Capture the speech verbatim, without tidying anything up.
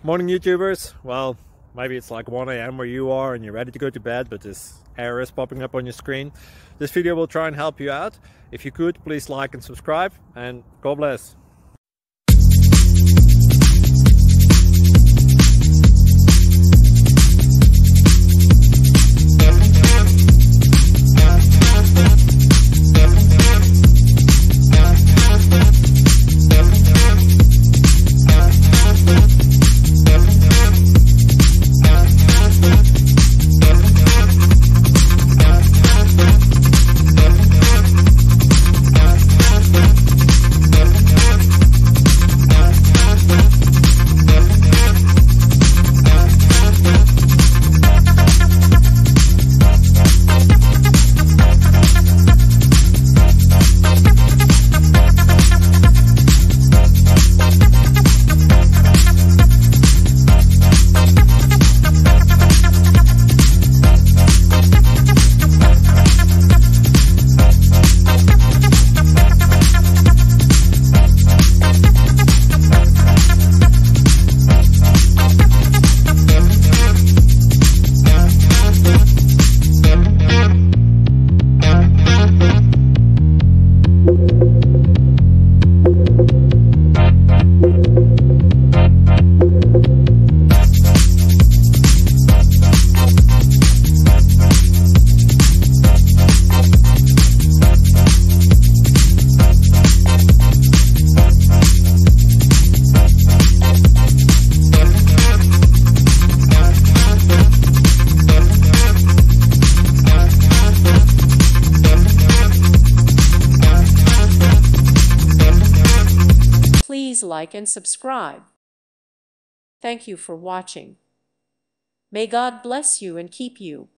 Morning YouTubers. Well, maybe it's like one A M where you are and you're ready to go to bed, but this error is popping up on your screen. This video will try and help you out. If you could, please like and subscribe, and God bless. Please like and subscribe. Thank you for watching. May God bless you and keep you.